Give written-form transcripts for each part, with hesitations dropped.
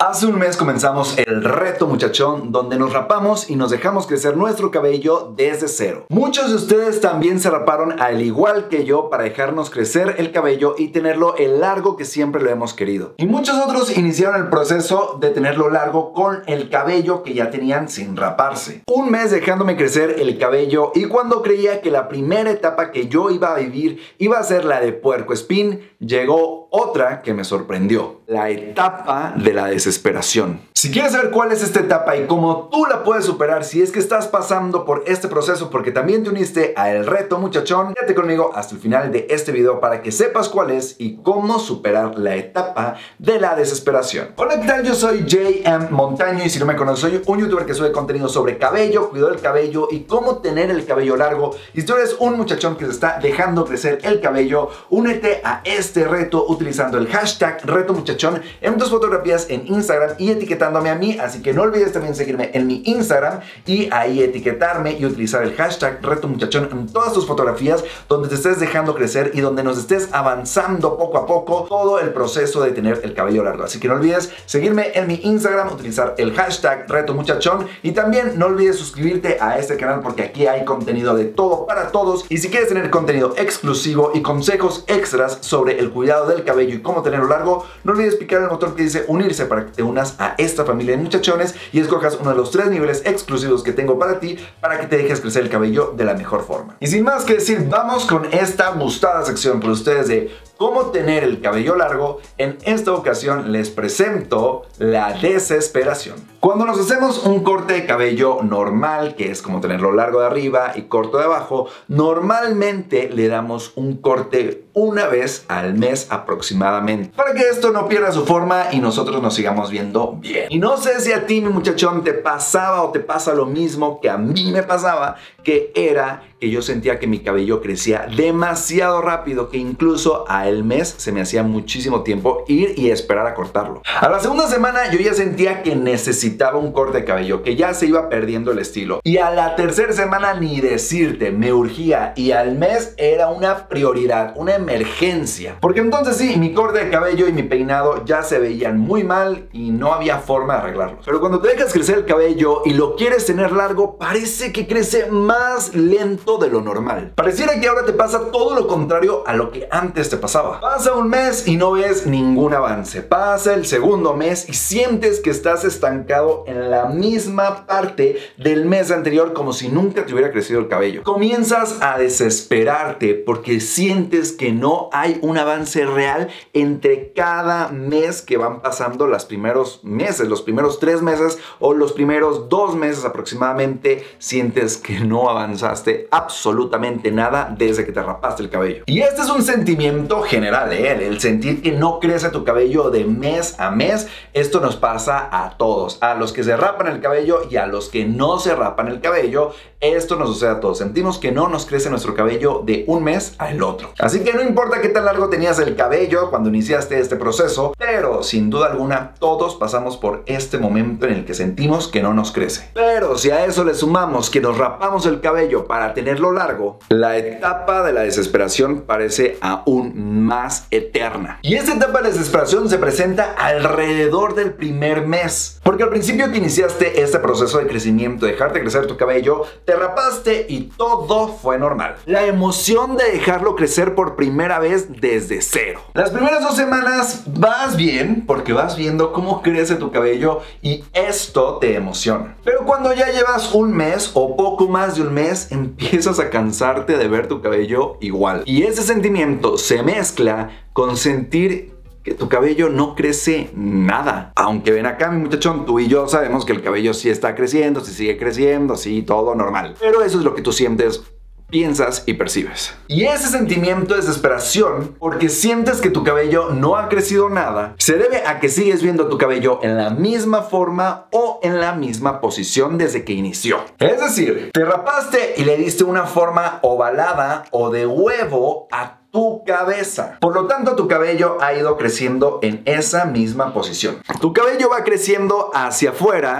Hace un mes comenzamos el reto muchachón, donde nos rapamos y nos dejamos crecer nuestro cabello desde cero. Muchos de ustedes también se raparon al igual que yo para dejarnos crecer el cabello y tenerlo el largo que siempre lo hemos querido. Y muchos otros iniciaron el proceso de tenerlo largo con el cabello que ya tenían sin raparse. Un mes dejándome crecer el cabello y cuando creía que la primera etapa que yo iba a vivir iba a ser la de puercoespín, llegó otra que me sorprendió. La etapa de la desesperación. Si quieres saber cuál es esta etapa y cómo tú la puedes superar si es que estás pasando por este proceso porque también te uniste a el reto muchachón, quédate conmigo hasta el final de este video para que sepas cuál es y cómo superar la etapa de la desesperación. Hola, ¿qué tal? Yo soy JM Montaño y si no me conoces soy un youtuber que sube contenido sobre cabello, cuidado del cabello y cómo tener el cabello largo. Y si tú eres un muchachón que se está dejando crecer el cabello, únete a este reto utilizando el hashtag reto muchachón en tus fotografías en Instagram y etiquetándome a mí, así que no olvides también seguirme en mi Instagram y ahí etiquetarme y utilizar el hashtag reto muchachón en todas tus fotografías donde te estés dejando crecer y donde nos estés avanzando poco a poco todo el proceso de tener el cabello largo. Así que no olvides seguirme en mi Instagram, utilizar el hashtag reto muchachón y también no olvides suscribirte a este canal porque aquí hay contenido de todo para todos. Y si quieres tener contenido exclusivo y consejos extras sobre el cuidado del cabello y cómo tenerlo largo, no olvides picar el botón que dice unirse para que te unas a esta familia de muchachones y escojas uno de los 3 niveles exclusivos que tengo para ti para que te dejes crecer el cabello de la mejor forma. Y sin más que decir, vamos con esta gustada sección por ustedes de cómo tener el cabello largo. En esta ocasión les presento la desesperación. Cuando nos hacemos un corte de cabello normal, que es como tenerlo largo de arriba y corto de abajo, normalmente le damos un corte una vez al mes aproximadamente, para que esto no pierda su forma y nosotros nos sigamos viendo bien. Y no sé si a ti, mi muchachón, te pasaba o te pasa lo mismo que a mí me pasaba, que era que yo sentía que mi cabello crecía demasiado rápido, que incluso al mes se me hacía muchísimo tiempo ir y esperar a cortarlo. A la segunda semana yo ya sentía que necesitaba un corte de cabello, que ya se iba perdiendo el estilo. Y a la tercera semana ni decirte, me urgía, y al mes era una prioridad, una emergencia. Porque entonces sí, mi corte de cabello y mi peinado ya se veían muy mal y no había forma de arreglarlos. Pero cuando te dejas crecer el cabello y lo quieres tener largo, parece que crece más lento de lo normal. Pareciera que ahora te pasa todo lo contrario a lo que antes te pasaba. Pasa un mes y no ves ningún avance. Pasa el segundo mes y sientes que estás estancado en la misma parte del mes anterior, como si nunca te hubiera crecido el cabello. Comienzas a desesperarte porque sientes que no hay un avance real entre cada mes que van pasando los primeros meses, los primeros 3 meses o los primeros 2 meses aproximadamente. Sientes que no avanzaste absolutamente nada desde que te rapaste el cabello. Y este es un sentimiento general, el sentir que no crece tu cabello de mes a mes. Esto nos pasa a todos, a los que se rapan el cabello y a los que no se rapan el cabello. Esto nos sucede a todos. Sentimos que no nos crece nuestro cabello de un mes al otro. Así que no importa qué tan largo tenías el cabello cuando iniciaste este proceso, pero sin duda alguna todos pasamos por este momento en el que sentimos que no nos crece. Pero si a eso le sumamos que nos rapamos el cabello para tenerlo largo, la etapa de la desesperación parece aún más eterna. Y esta etapa de desesperación se presenta alrededor del primer mes. Porque al principio que iniciaste este proceso de crecimiento, dejarte crecer tu cabello, te rapaste y todo fue normal. La emoción de dejarlo crecer por primera vez desde cero. Las primeras 2 semanas vas bien porque vas viendo cómo crece tu cabello y esto te emociona. Pero cuando ya llevas un mes o poco más de un mes, empiezas a cansarte de ver tu cabello igual. Y ese sentimiento se mezcla con sentir que tu cabello no crece nada. Aunque ven acá, mi muchachón, tú y yo sabemos que el cabello sí está creciendo, sí sigue creciendo, sí, todo normal. Pero eso es lo que tú sientes, piensas y percibes. Y ese sentimiento de desesperación, porque sientes que tu cabello no ha crecido nada, se debe a que sigues viendo tu cabello en la misma forma o en la misma posición desde que inició. Es decir, te rapaste y le diste una forma ovalada o de huevo a tu cabeza. Por lo tanto, tu cabello ha ido creciendo en esa misma posición. Tu cabello va creciendo hacia afuera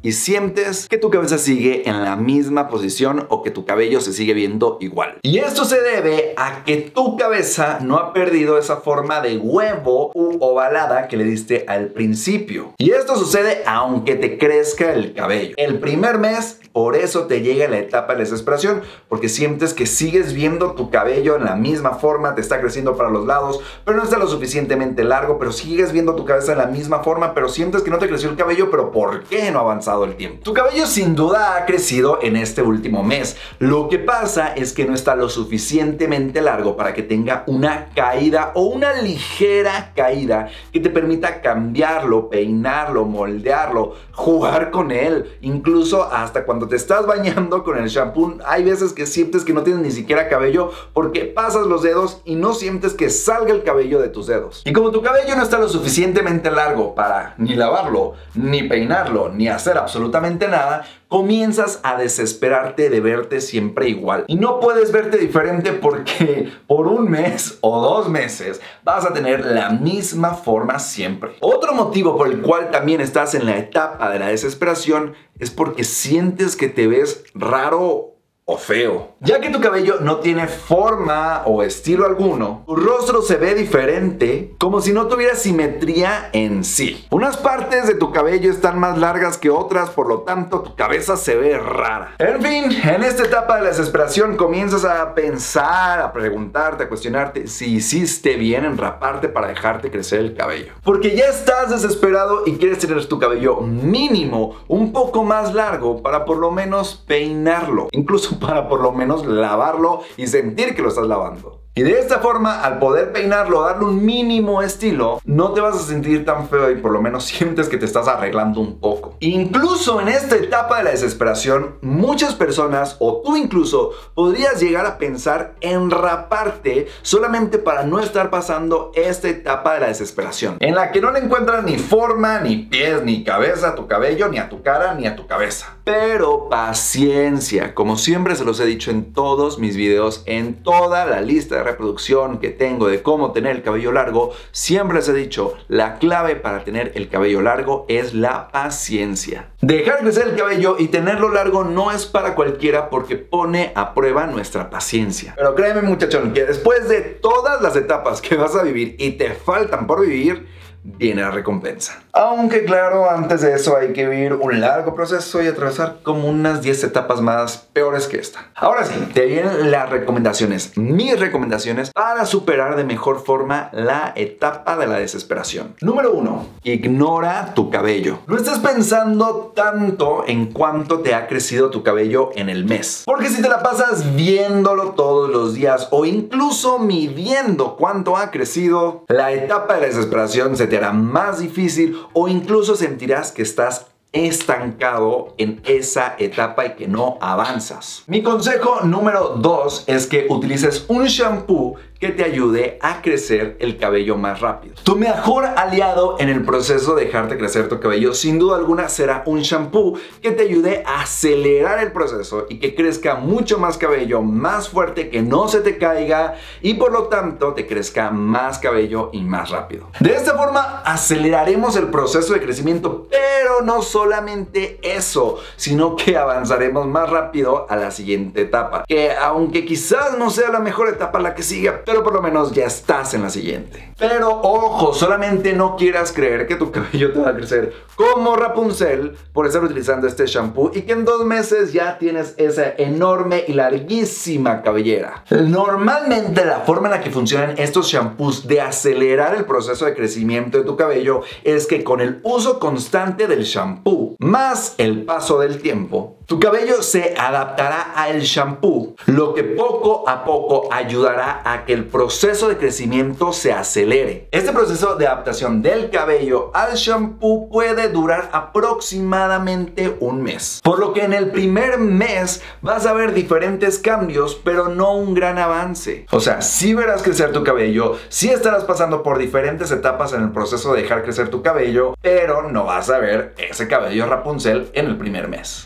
y sientes que tu cabeza sigue en la misma posición o que tu cabello se sigue viendo igual. Y esto se debe a que tu cabeza no ha perdido esa forma de huevo u ovalada que le diste al principio. Y esto sucede aunque te crezca el cabello. El primer mes, por eso te llega la etapa de desesperación, porque sientes que sigues viendo tu cabello en la misma forma, te está creciendo para los lados, pero no está lo suficientemente largo, pero sigues viendo tu cabeza en la misma forma, pero sientes que no te creció el cabello, pero ¿por qué no ha avanzado el tiempo? Tu cabello sin duda ha crecido en este último mes. Lo que pasa es que no está lo suficientemente largo para que tenga una caída o una ligera caída que te permita cambiarlo, peinarlo, moldearlo, jugar con él, incluso hasta cuando te estás bañando con el shampoo, hay veces que sientes que no tienes ni siquiera cabello porque pasas los dedos y no sientes que salga el cabello de tus dedos. Y como tu cabello no está lo suficientemente largo para ni lavarlo, ni peinarlo, ni hacer absolutamente nada, comienzas a desesperarte de verte siempre igual. Y no puedes verte diferente porque por un mes o 2 meses vas a tener la misma forma siempre. Otro motivo por el cual también estás en la etapa de la desesperación es porque sientes que te ves raro o feo. Ya que tu cabello no tiene forma o estilo alguno, tu rostro se ve diferente, como si no tuviera simetría en sí. Unas partes de tu cabello están más largas que otras, por lo tanto tu cabeza se ve rara. En fin, en esta etapa de la desesperación comienzas a pensar, a preguntarte, a cuestionarte si hiciste bien en raparte para dejarte crecer el cabello. Porque ya estás desesperado y quieres tener tu cabello mínimo un poco más largo para por lo menos peinarlo, incluso para por lo menos lavarlo y sentir que lo estás lavando. Y de esta forma, al poder peinarlo, darle un mínimo estilo, no te vas a sentir tan feo y por lo menos sientes que te estás arreglando un poco. Incluso en esta etapa de la desesperación, muchas personas, o tú incluso, podrías llegar a pensar en raparte solamente para no estar pasando esta etapa de la desesperación, en la que no le encuentras ni forma, ni pies, ni cabeza a tu cabello, ni a tu cara, ni a tu cabeza. Pero paciencia, como siempre se los he dicho en todos mis videos, en toda la lista de reproducción que tengo de cómo tener el cabello largo, siempre les he dicho, la clave para tener el cabello largo es la paciencia. Dejar crecer el cabello y tenerlo largo no es para cualquiera porque pone a prueba nuestra paciencia. Pero créeme, muchachón, que después de todas las etapas que vas a vivir y te faltan por vivir, viene la recompensa. Aunque claro, antes de eso hay que vivir un largo proceso y atravesar como unas 10 etapas más peores que esta. Ahora sí, te vienen las recomendaciones, mis recomendaciones para superar de mejor forma la etapa de la desesperación. Número 1. Ignora tu cabello. No estés pensando tanto en cuánto te ha crecido tu cabello en el mes, porque si te la pasas viéndolo todos los días o incluso midiendo cuánto ha crecido, la etapa de la desesperación se te hará más difícil o incluso sentirás que estás estancado en esa etapa y que no avanzas. Mi consejo número 2 es que utilices un shampoo que te ayude a crecer el cabello más rápido. Tu mejor aliado en el proceso de dejarte crecer tu cabello sin duda alguna será un shampoo que te ayude a acelerar el proceso y que crezca mucho más cabello, más fuerte, que no se te caiga y por lo tanto te crezca más cabello y más rápido. De esta forma aceleraremos el proceso de crecimiento, pero no solamente eso, sino que avanzaremos más rápido a la siguiente etapa, que aunque quizás no sea la mejor etapa la que siga, pero por lo menos ya estás en la siguiente. Pero ojo, solamente no quieras creer que tu cabello te va a crecer como Rapunzel por estar utilizando este shampoo y que en 2 meses ya tienes esa enorme y larguísima cabellera. Normalmente la forma en la que funcionan estos shampoos de acelerar el proceso de crecimiento de tu cabello es que con el uso constante del shampoo más el paso del tiempo, tu cabello se adaptará al shampoo, lo que poco a poco ayudará a que el proceso de crecimiento se acelere. Este proceso de adaptación del cabello al shampoo puede durar aproximadamente 1 mes. Por lo que en el primer mes vas a ver diferentes cambios, pero no un gran avance. O sea, sí verás crecer tu cabello, sí estarás pasando por diferentes etapas en el proceso de dejar crecer tu cabello, pero no vas a ver ese cabello Rapunzel en el primer mes. No es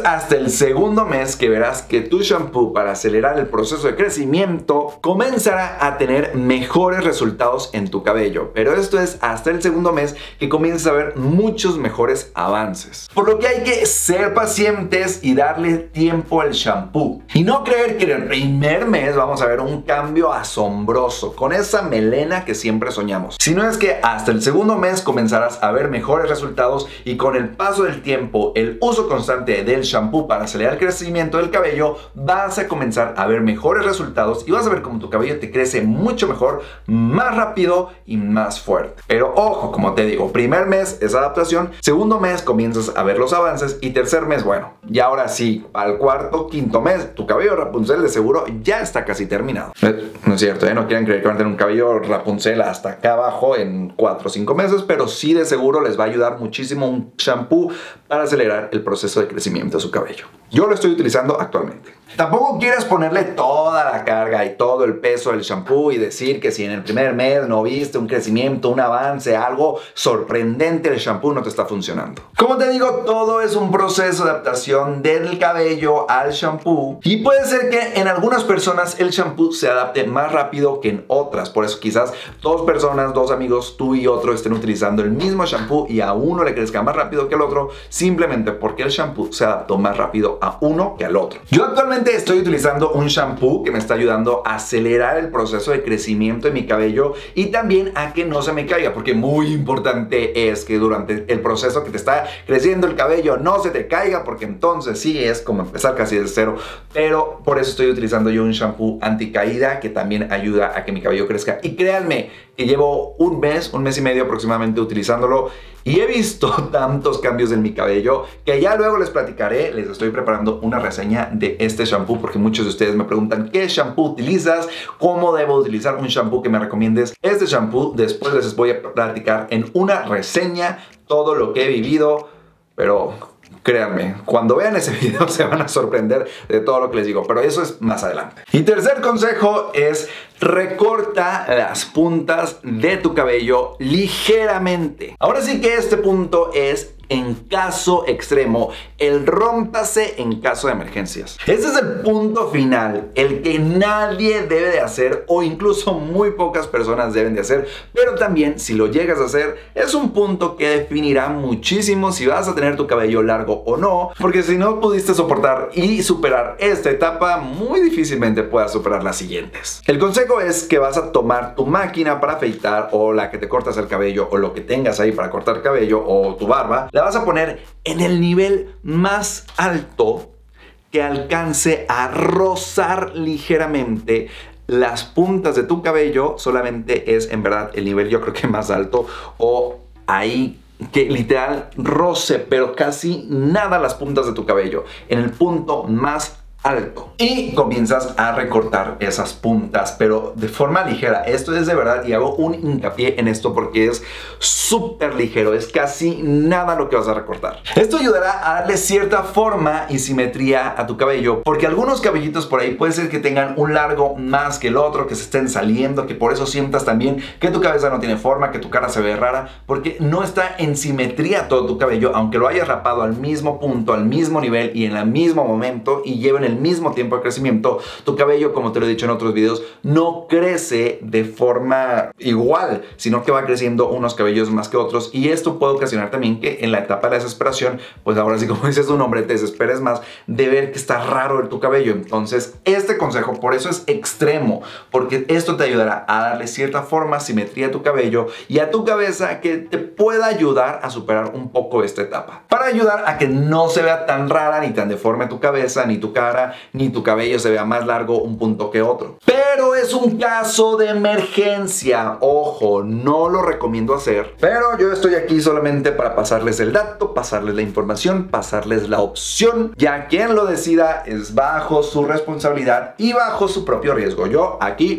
hasta el segundo mes que verás que tu shampoo, para acelerar el proceso de crecimiento, comenzará a tener mejores resultados en tu cabello. Pero esto es hasta el segundo mes que comienzas a ver muchos mejores avances. Por lo que hay que ser pacientes y darle tiempo al shampoo. Y no creer que en el primer mes vamos a ver un cambio asombroso, con esa melena que siempre soñamos. Si no es que hasta el segundo mes comenzarás a ver mejores resultados, y con el paso del tiempo, el uso constante del shampoo para acelerar el crecimiento del cabello, vas a comenzar a ver mejores resultados y vas a ver cómo tu cabello te crece mucho mejor, más rápido y más fuerte. Pero ojo, como te digo, primer mes es adaptación, segundo mes comienzas a ver los avances y tercer mes, bueno, y ahora sí, al cuarto, quinto mes, tu cabello Rapunzel de seguro ya está casi terminado. No es cierto, no quieran creer que van a tener un cabello Rapunzel hasta acá abajo en 4 o 5 meses, pero sí de seguro les va a ayudar muchísimo un shampoo para acelerar el proceso de crecimiento de su cabello. Yo lo estoy utilizando actualmente. Tampoco quieras ponerle toda la carga y todo el peso del shampoo y decir que si en el primer mes no viste un crecimiento, un avance, algo sorprendente, el shampoo no te está funcionando. Como te digo, todo es un proceso de adaptación del cabello al shampoo, y puede ser que en algunas personas el shampoo se adapte más rápido que en otras. Por eso quizás dos personas, dos amigos, tú y otro, estén utilizando el mismo shampoo y a uno le crezca más rápido que al otro, simplemente porque el shampoo se adaptó más rápido a uno que al otro. Yo actualmente estoy utilizando un shampoo que me está ayudando a acelerar el proceso de crecimiento de mi cabello y también a que no se me caiga, porque muy importante es que durante el proceso que te está creciendo el cabello no se te caiga, porque entonces sí es como empezar casi de cero. Pero por eso estoy utilizando yo un shampoo anticaída que también ayuda a que mi cabello crezca. Y créanme que llevo un mes y medio aproximadamente utilizándolo y he visto tantos cambios en mi cabello que ya luego les platicaré. Les estoy preparando una reseña de este shampoo porque muchos de ustedes me preguntan ¿qué shampoo utilizas? ¿Cómo debo utilizar un shampoo que me recomiendes? Este shampoo después les voy a platicar en una reseña todo lo que he vivido, pero créanme, cuando vean ese video se van a sorprender de todo lo que les digo, pero eso es más adelante. Y tercer consejo es: recorta las puntas de tu cabello ligeramente. Ahora sí que este punto es en caso extremo, el rómpase en caso de emergencias. Este es el punto final, el que nadie debe de hacer, o incluso muy pocas personas deben de hacer, pero también si lo llegas a hacer, es un punto que definirá muchísimo si vas a tener tu cabello largo o no, porque si no pudiste soportar y superar esta etapa, muy difícilmente puedas superar las siguientes. El consejo es que vas a tomar tu máquina para afeitar, o la que te cortas el cabello, o lo que tengas ahí para cortar cabello, o tu barba, la vas a poner en el nivel más alto que alcance a rozar ligeramente las puntas de tu cabello. Solamente es en verdad el nivel, yo creo que más alto, o ahí que literal roce pero casi nada las puntas de tu cabello, en el punto más alto, y comienzas a recortar esas puntas, pero de forma ligera. Esto es de verdad, y hago un hincapié en esto porque es súper ligero, es casi nada lo que vas a recortar. Esto ayudará a darle cierta forma y simetría a tu cabello, porque algunos cabellitos por ahí puede ser que tengan un largo más que el otro, que se estén saliendo, que por eso sientas también que tu cabeza no tiene forma, que tu cara se ve rara, porque no está en simetría todo tu cabello, aunque lo hayas rapado al mismo punto, al mismo nivel y en el mismo momento, y lleven el mismo tiempo de crecimiento. Tu cabello, como te lo he dicho en otros videos, no crece de forma igual, sino que va creciendo unos cabellos más que otros, y esto puede ocasionar también que en la etapa de la desesperación, pues ahora sí, como dice su nombre, te desesperes más de ver que está raro tu cabello. Entonces este consejo por eso es extremo, porque esto te ayudará a darle cierta forma, simetría a tu cabello y a tu cabeza, que te pueda ayudar a superar un poco esta etapa, para ayudar a que no se vea tan rara ni tan deforme tu cabeza, ni tu cara, ni tu cabello se vea más largo un punto que otro. Pero es un caso de emergencia, ojo, no lo recomiendo hacer, pero yo estoy aquí solamente para pasarles el dato, pasarles la información, pasarles la opción. Ya quien lo decida es bajo su responsabilidad y bajo su propio riesgo. Yo aquí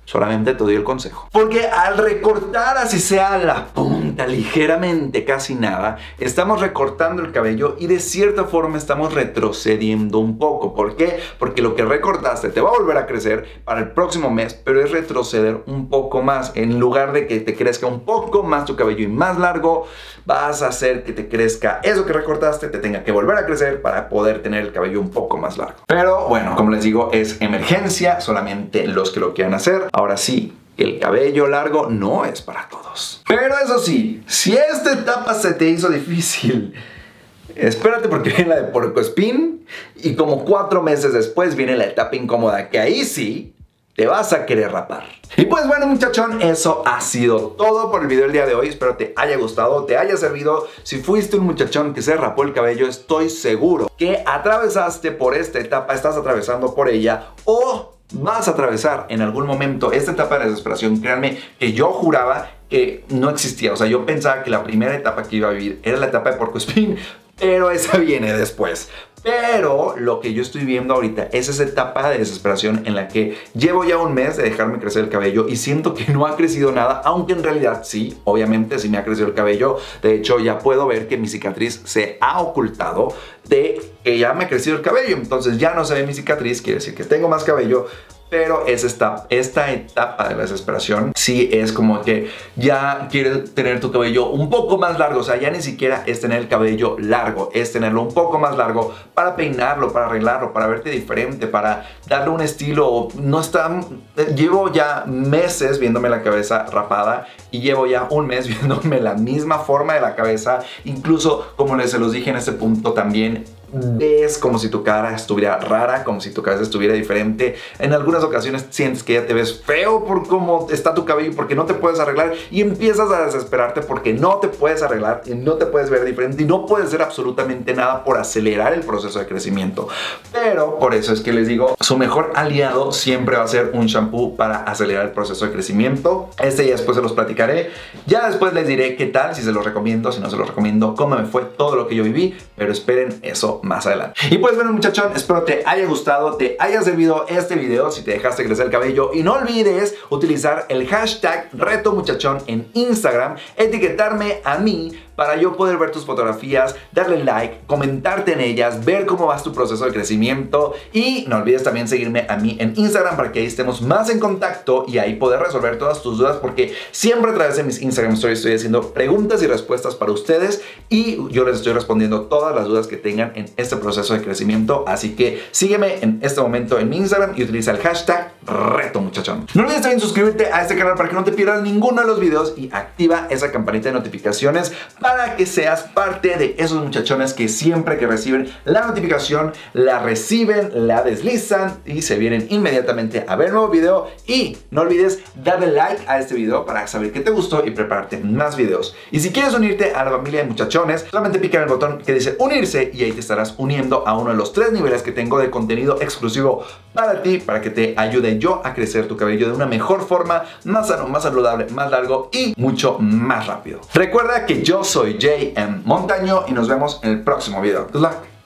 Solamente te doy el consejo. Porque al recortar así sea la punta ligeramente, casi nada, estamos recortando el cabello y de cierta forma estamos retrocediendo un poco. ¿Por qué? Porque lo que recortaste te va a volver a crecer para el próximo mes, pero es retroceder un poco más. En lugar de que te crezca un poco más tu cabello y más largo, vas a hacer que te crezca eso que recortaste, te tenga que volver a crecer para poder tener el cabello un poco más largo. Pero bueno, como les digo, es emergencia, solamente los que lo quieran hacer. Ahora sí, el cabello largo no es para todos. Pero eso sí, si esta etapa se te hizo difícil, espérate porque viene la de puercoespín y como 4 meses después viene la etapa incómoda, que ahí sí te vas a querer rapar. Y pues bueno, muchachón, eso ha sido todo por el video del día de hoy. Espero te haya gustado, te haya servido. Si fuiste un muchachón que se rapó el cabello, estoy seguro que atravesaste por esta etapa, estás atravesando por ella o vas a atravesar en algún momento esta etapa de desesperación. Créanme que yo juraba que no existía. O sea, yo pensaba que la primera etapa que iba a vivir era la etapa de puercoespín, pero esa viene después. Pero lo que yo estoy viendo ahorita es esa etapa de desesperación en la que llevo ya un mes de dejarme crecer el cabello y siento que no ha crecido nada, aunque en realidad sí, obviamente sí me ha crecido el cabello. De hecho, ya puedo ver que mi cicatriz se ha ocultado de que ya me ha crecido el cabello. Entonces ya no se ve mi cicatriz, quiere decir que tengo más cabello. Pero es esta etapa de la desesperación, sí es como que ya quieres tener tu cabello un poco más largo. O sea, ya ni siquiera es tener el cabello largo, es tenerlo un poco más largo para peinarlo, para arreglarlo, para verte diferente, para darle un estilo. No está... Llevo ya meses viéndome la cabeza rapada y llevo ya un mes viéndome la misma forma de la cabeza. Incluso, como se los dije en este punto también, ves como si tu cara estuviera rara, como si tu cabeza estuviera diferente. En algunas ocasiones sientes que ya te ves feo por cómo está tu cabello, porque no te puedes arreglar y empiezas a desesperarte porque no te puedes arreglar y no te puedes ver diferente y no puedes hacer absolutamente nada por acelerar el proceso de crecimiento. Pero por eso es que les digo, su mejor aliado siempre va a ser un shampoo para acelerar el proceso de crecimiento. Ya después se los platicaré. Ya después les diré qué tal, si se los recomiendo, si no se los recomiendo, cómo me fue todo lo que yo viví. Pero esperen eso más adelante. Y pues bueno, muchachón, espero te haya gustado, te haya servido este video. Si te dejaste crecer el cabello, y no olvides utilizar el hashtag RetoMuchachón en Instagram, etiquetarme a mí para yo poder ver tus fotografías, darle like, comentarte en ellas, ver cómo va tu proceso de crecimiento. Y no olvides también seguirme a mí en Instagram para que ahí estemos más en contacto y ahí poder resolver todas tus dudas, porque siempre a través de mis Instagram Stories estoy haciendo preguntas y respuestas para ustedes y yo les estoy respondiendo todas las dudas que tengan en este proceso de crecimiento. Así que sígueme en este momento en mi Instagram y utiliza el hashtag RetoMuchachón. No olvides también suscribirte a este canal para que no te pierdas ninguno de los videos y activa esa campanita de notificaciones para que seas parte de esos muchachones que siempre que reciben la notificación, la reciben, la deslizan y se vienen inmediatamente a ver el nuevo video. Y no olvides darle like a este video para saber que te gustó y prepararte más videos. Y si quieres unirte a la familia de muchachones, solamente pica en el botón que dice unirse y ahí te estarás uniendo a uno de los 3 niveles que tengo de contenido exclusivo para ti, para que te ayude yo a crecer tu cabello de una mejor forma, más sano, más saludable, más largo y mucho más rápido. Recuerda que yo soy JM Montaño y nos vemos en el próximo video. Good luck.